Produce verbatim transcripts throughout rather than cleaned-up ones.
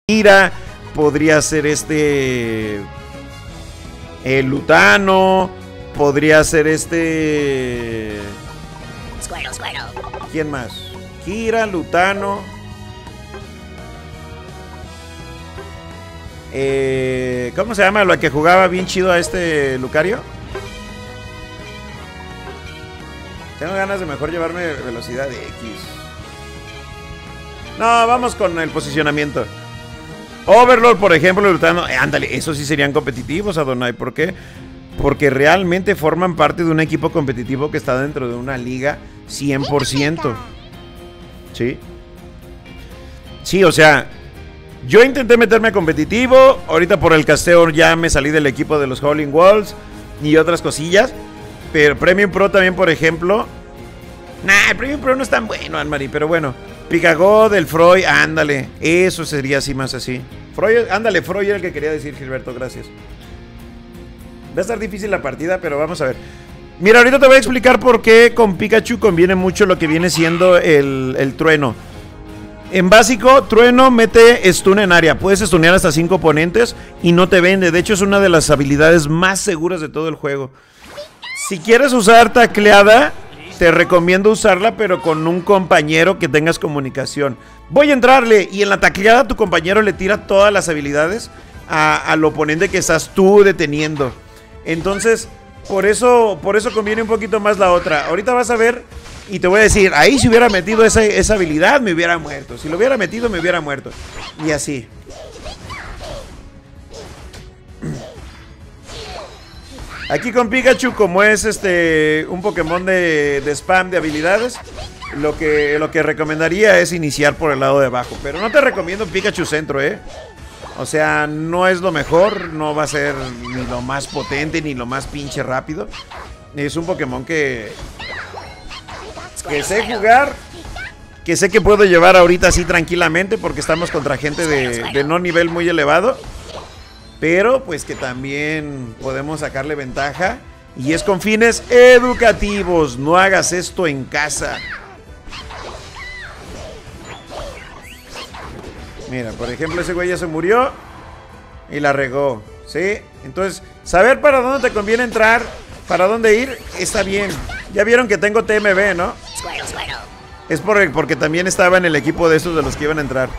Kira, podría ser este... el Lutano, podría ser este... Squirtle, Squirtle. ¿Quién más? Kira, Lutano. Eh, ¿Cómo se llama la que jugaba bien chido a este Lucario? Tengo ganas de mejor llevarme velocidad de X. No, vamos con el posicionamiento. Overlord, por ejemplo, Lutano. Eh, ándale, esos sí serían competitivos, Adonai. ¿Por qué? Porque realmente forman parte de un equipo competitivo que está dentro de una liga cien por ciento. ¿Sí? Sí, o sea, yo intenté meterme competitivo. Ahorita por el casteo ya me salí del equipo de los Howling Wolves y otras cosillas. Pero Premium Pro también, por ejemplo. Nah, el Premium Pro no es tan bueno, Anne-Marie, pero bueno. Picagod, del Freud, ándale. Eso sería así más así. Freud, ándale, Freud era el que quería decir, Gilberto, gracias. Va a estar difícil la partida, pero vamos a ver. Mira, ahorita te voy a explicar por qué con Pikachu conviene mucho lo que viene siendo el, el trueno. En básico, trueno mete stun en área. Puedes stunear hasta cinco oponentes y no te vende. De hecho, es una de las habilidades más seguras de todo el juego. Si quieres usar tacleada, te recomiendo usarla, pero con un compañero que tengas comunicación. Voy a entrarle y en la tacleada tu compañero le tira todas las habilidades a, al oponente que estás tú deteniendo. Entonces, por eso, por eso conviene un poquito más la otra. Ahorita vas a ver y te voy a decir, ahí si hubiera metido esa, esa habilidad me hubiera muerto. Si lo hubiera metido me hubiera muerto. Y así. Aquí con Pikachu, como es este un Pokémon de, de spam de habilidades, lo que, lo que recomendaría es iniciar por el lado de abajo. Pero no te recomiendo Pikachu Centro, ¿eh? O sea, no es lo mejor, no va a ser ni lo más potente, ni lo más pinche rápido. Es un Pokémon que, que sé jugar, que sé que puedo llevar ahorita así tranquilamente, porque estamos contra gente de, de no nivel muy elevado. Pero pues que también podemos sacarle ventaja. Y es con fines educativos. No hagas esto en casa. Mira, por ejemplo, ese güey ya se murió y la regó, ¿sí? Entonces, saber para dónde te conviene entrar, para dónde ir, está bien. Ya vieron que tengo T M B, ¿no? Es por, porque también estaba en el equipo de estos de los que iban a entrar.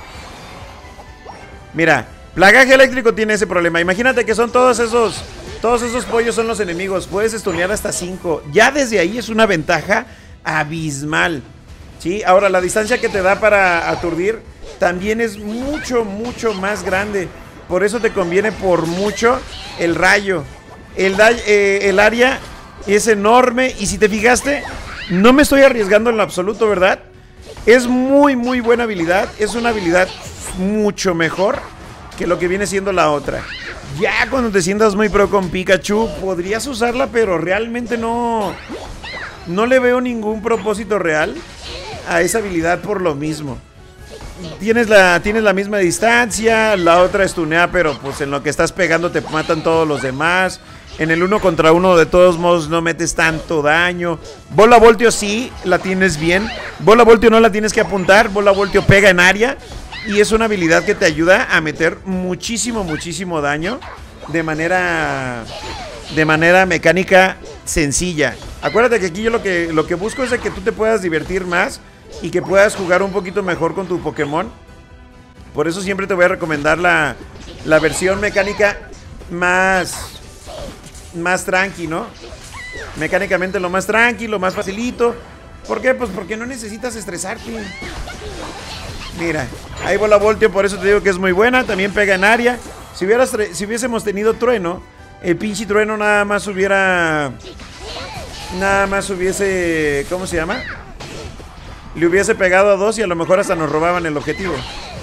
Mira, Plagaje eléctrico tiene ese problema. Imagínate que son todos esos Todos esos pollos son los enemigos. Puedes stunear hasta cinco. Ya desde ahí es una ventaja abismal, ¿sí? Ahora, la distancia que te da para aturdir también es mucho, mucho más grande. Por eso te conviene por mucho el rayo. El, eh, el área es enorme. Y si te fijaste, no me estoy arriesgando en lo absoluto, ¿verdad? Es muy, muy buena habilidad. Es una habilidad mucho mejor que lo que viene siendo la otra. Ya cuando te sientas muy pro con Pikachu, podrías usarla, pero realmente no No le veo ningún propósito real a esa habilidad por lo mismo. Tienes la, tienes la misma distancia. La otra estunea, pero pues en lo que estás pegando te matan todos los demás. En el uno contra uno de todos modos no metes tanto daño. Bola Voltio sí, la tienes bien. Bola Voltio no la tienes que apuntar. Bola Voltio pega en área. Y es una habilidad que te ayuda a meter muchísimo, muchísimo daño de manera de manera mecánica sencilla. Acuérdate que aquí yo lo que, lo que busco es de que tú te puedas divertir más y que puedas jugar un poquito mejor con tu Pokémon. Por eso siempre te voy a recomendar la, la versión mecánica más, más tranqui, ¿no? Mecánicamente lo más tranqui, lo más facilito. ¿Por qué? Pues porque no necesitas estresarte. Mira, ahí Bola Voltio, por eso te digo que es muy buena. También pega en área. Si, hubieras, si hubiésemos tenido trueno, el pinche trueno nada más hubiera... Nada más hubiese... ¿Cómo se llama? Le hubiese pegado a dos y a lo mejor hasta nos robaban el objetivo.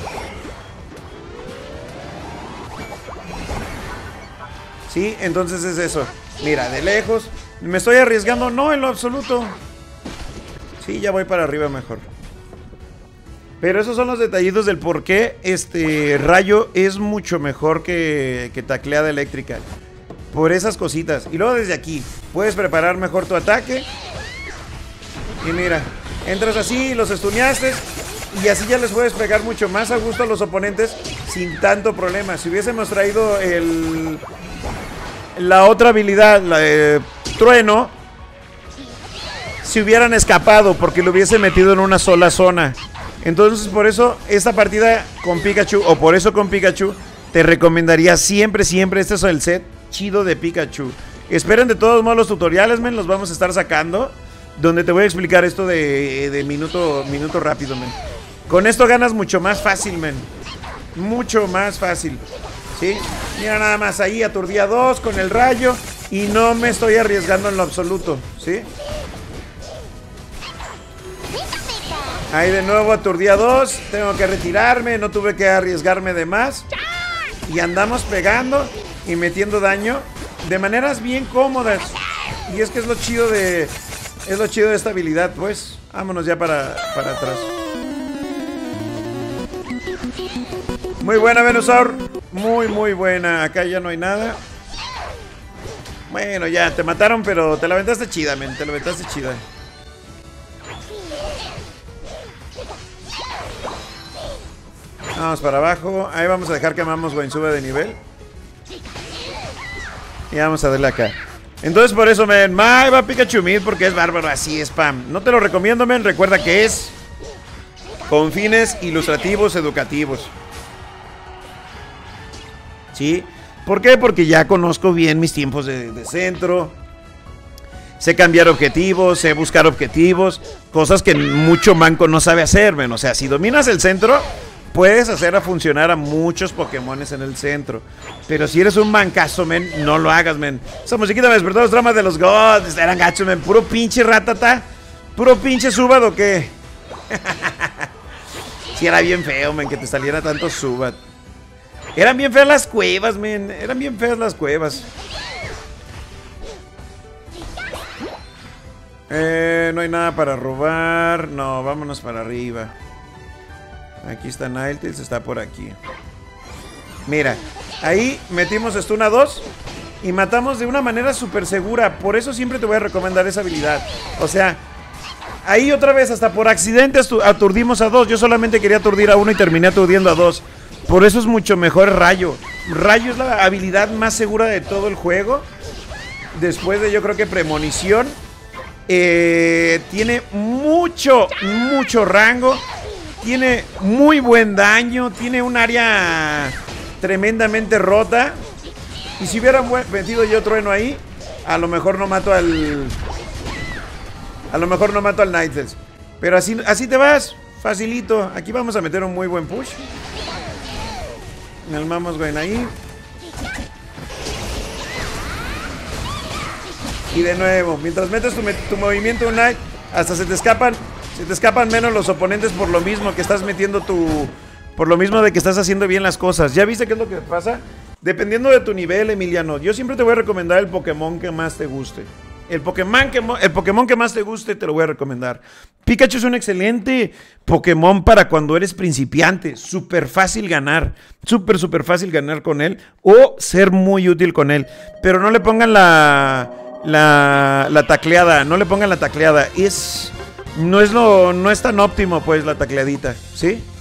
Sí, entonces es eso. Mira, de lejos. ¿Me estoy arriesgando? No, en lo absoluto. Sí, ya voy para arriba mejor. Pero esos son los detallitos del por qué este rayo es mucho mejor que, que tacleada eléctrica. Por esas cositas. Y luego desde aquí puedes preparar mejor tu ataque. Y mira, entras así, los estuneaste y así ya les puedes pegar mucho más a gusto a los oponentes sin tanto problema. Si hubiésemos traído el la otra habilidad, la de trueno, se hubieran escapado porque lo hubiese metido en una sola zona. Entonces por eso esta partida con Pikachu, o por eso con Pikachu, te recomendaría siempre, siempre, este es el set chido de Pikachu. Esperen de todos modos los tutoriales, men, los vamos a estar sacando, donde te voy a explicar esto de, de minuto, minuto rápido, men. Con esto ganas mucho más fácil, men. Mucho más fácil, ¿sí? Mira nada más, ahí aturdí a dos con el rayo y no me estoy arriesgando en lo absoluto, ¿sí? Ahí de nuevo aturdí a dos, tengo que retirarme, no tuve que arriesgarme de más. Y andamos pegando y metiendo daño de maneras bien cómodas. Y es que es lo chido de... Es lo chido de esta habilidad, pues. Vámonos ya para, para atrás. Muy buena, Venusaur. Muy, muy buena. Acá ya no hay nada. Bueno, ya, te mataron, pero te la aventaste chida, men. Te la aventaste chida. Vamos para abajo. Ahí vamos a dejar que Mamoswine suba de nivel. Y vamos a darle acá. Entonces por eso, men, Mai va Pikachu Mid porque es bárbaro, así es, spam. No te lo recomiendo, men, recuerda que es con fines ilustrativos, educativos. ¿Sí? ¿Por qué? Porque ya conozco bien mis tiempos de, de centro. Sé cambiar objetivos, sé buscar objetivos. Cosas que mucho manco no sabe hacer, men. O sea, si dominas el centro, puedes hacer a funcionar a muchos Pokémones en el centro. Pero si eres un mancazo, men, no lo hagas, men. Esa musiquita me despertó los dramas de los gods. Eran gachos, men. Puro pinche ratata. Puro pinche Zubat, ¿o qué? Si era bien feo, men, que te saliera tanto Zubat. Eran bien feas las cuevas, men. Eran bien feas las cuevas. Eh, no hay nada para robar. No, vámonos para arriba. Aquí está Ninetales, está por aquí. Mira, ahí metimos stun a dos y matamos de una manera súper segura. Por eso siempre te voy a recomendar esa habilidad. O sea, ahí otra vez hasta por accidente aturdimos a dos. Yo solamente quería aturdir a uno y terminé aturdiendo a dos. Por eso es mucho mejor Rayo. Rayo es la habilidad más segura de todo el juego. Después de, yo creo que Premonición. eh, Tiene mucho, mucho rango. Tiene muy buen daño. Tiene un área tremendamente rota. Y si hubiera metido yo trueno ahí, a lo mejor no mato al... A lo mejor no mato al Ninetales. Pero así, así te vas, facilito. Aquí vamos a meter un muy buen push. El Mamoswine ahí. Y de nuevo, mientras metes tu, tu movimiento Unite, hasta se te escapan... Se te escapan menos los oponentes por lo mismo que estás metiendo tu... Por lo mismo de que estás haciendo bien las cosas. ¿Ya viste qué es lo que pasa? Dependiendo de tu nivel, Emiliano, yo siempre te voy a recomendar el Pokémon que más te guste. El Pokémon que, el Pokémon que más te guste te lo voy a recomendar. Pikachu es un excelente Pokémon para cuando eres principiante. Súper fácil ganar. Súper, súper fácil ganar con él. O ser muy útil con él. Pero no le pongan la... La, la tacleada. No le pongan la tacleada. Es... No es lo, no es tan óptimo, pues, la tacleadita, ¿sí?